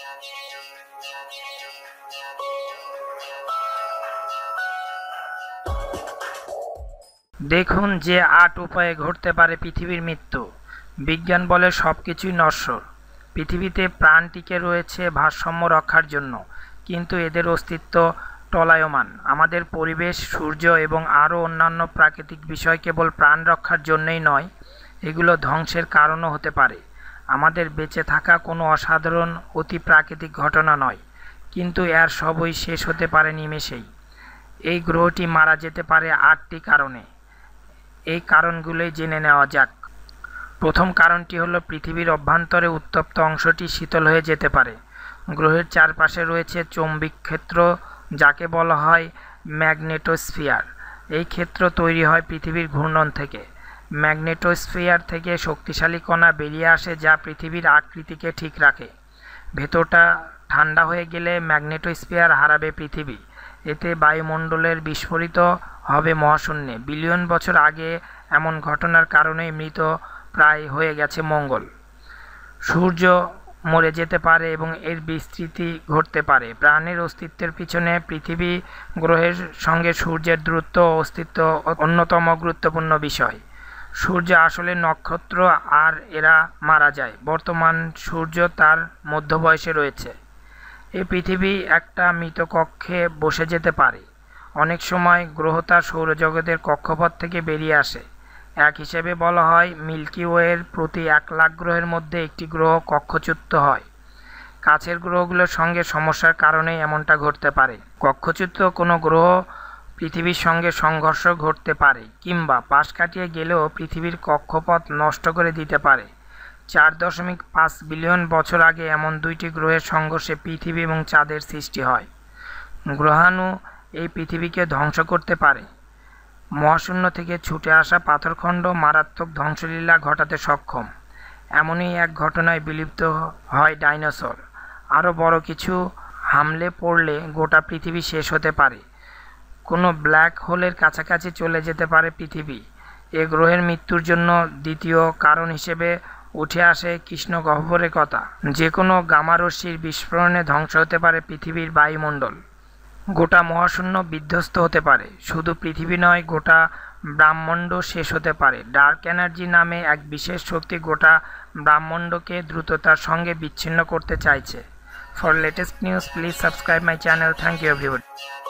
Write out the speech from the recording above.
দেখুন যে ৮ উপায়ে ঘটতে পারে পৃথিবীর মৃত্যু। বিজ্ঞান বলে সবকিছুই নশ্বর। পৃথিবীতে প্রাণ টিকে রয়েছে ভারসাম্য রক্ষার জন্য, কিন্তু এদের অস্তিত্ব টলায়মান। আমাদের পরিবেশ, সূর্য এবং আরও অন্যান্য প্রাকৃতিক বিষয় কেবল প্রাণ রক্ষার জন্যই নয়, এগুলো ধ্বংসের কারণও হতে পারে। আমাদের বেঁচে থাকা কোনো অসাধারণ অতি প্রাকৃতিক ঘটনা নয়, কিন্তু এর সবই শেষ হতে পারে নিমেষেই। এই গ্রহটি মারা যেতে পারে ৮টি কারণে। এই কারণগুলোই জেনে নেওয়া যাক। প্রথম কারণটি হলো পৃথিবীর অভ্যন্তরে উত্তপ্ত অংশটি শীতল হয়ে যেতে পারে। গ্রহের চারপাশে রয়েছে চৌম্বক ক্ষেত্র, যাকে বলা হয় ম্যাগনেটোস্ফিয়ার। এই ক্ষেত্র তৈরি হয় পৃথিবীর ঘূর্ণন থেকে। ম্যাগনেটোস্ফিয়ার থেকে শক্তিশালী কণা বেরিয়ে আসে, যা পৃথিবীর আকৃতিকে ঠিক রাখে। ভেতরটা ঠান্ডা হয়ে গেলে ম্যাগনেটোস্ফিয়ার হারাবে পৃথিবী। এতে বায়ুমণ্ডলের বিস্ফোরিত হবে মহাশূন্যে। বিলিয়ন বছর আগে এমন ঘটনার কারণেই মৃত প্রায় হয়ে গেছে মঙ্গল। সূর্য মরে যেতে পারে এবং এর বিস্তৃতি ঘটতে পারে। প্রাণের অস্তিত্বের পিছনে পৃথিবী গ্রহের সঙ্গে সূর্যের দূরত্ব ও অস্তিত্ব অন্যতম গুরুত্বপূর্ণ বিষয়। সূর্য আসলে নক্ষত্র, আর এরা মারা যায়। বর্তমান সূর্য তার মধ্যবয়সে রয়েছে। এই পৃথিবী একটা মৃত কক্ষে বসে যেতে পারে। অনেক সময় গ্রহ তার সৌরজগতের কক্ষপথ থেকে বেরিয়ে আসে। এক হিসেবে বলা হয়, মিল্কি ওয়ের প্রতি ১,০০,০০০ গ্রহের মধ্যে একটি গ্রহ কক্ষচ্যুত হয়। কাছের গ্রহগুলোর সঙ্গে সমস্যার কারণেই এমনটা ঘটতে পারে। কক্ষচ্যুত কোনো গ্রহ পৃথিবীর সঙ্গে সংঘর্ষ ঘটতে পারে, কিংবা পাশ কাটিয়ে গেলেও পৃথিবীর কক্ষপথ নষ্ট করে দিতে পারে। ৪.৫ বিলিয়ন বছর আগে এমন ২টি গ্রহের সংঘর্ষে পৃথিবী এবং চাঁদের সৃষ্টি হয়। গ্রহাণু এই পৃথিবীকে ধ্বংস করতে পারে। মহাশূন্য থেকে ছুটে আসা পাথরখণ্ড মারাত্মক ধ্বংসলীলা ঘটাতে সক্ষম। এমনই এক ঘটনায় বিলুপ্ত হয় ডাইনোসর। আরও বড় কিছু হামলে পড়লে গোটা পৃথিবী শেষ হতে পারে। কোনো ব্ল্যাক হোলের কাছাকাছি চলে যেতে পারে পৃথিবী। এ গ্রহের মৃত্যুর জন্য দ্বিতীয় কারণ হিসেবে উঠে আসে কৃষ্ণগহ্বরের কথা। যে কোনো গামারশ্মির বিস্ফোরণে ধ্বংস হতে পারে পৃথিবীর বায়ুমণ্ডল। গোটা মহাশূন্য বিধ্বস্ত হতে পারে। শুধু পৃথিবী নয়, গোটা ব্রহ্মাণ্ড শেষ হতে পারে। ডার্ক এনার্জি নামে এক বিশেষ শক্তি গোটা ব্রহ্মাণ্ডকে দ্রুততার সঙ্গে বিচ্ছিন্ন করতে চাইছে। For latest news please subscribe my channel. Thank you everybody.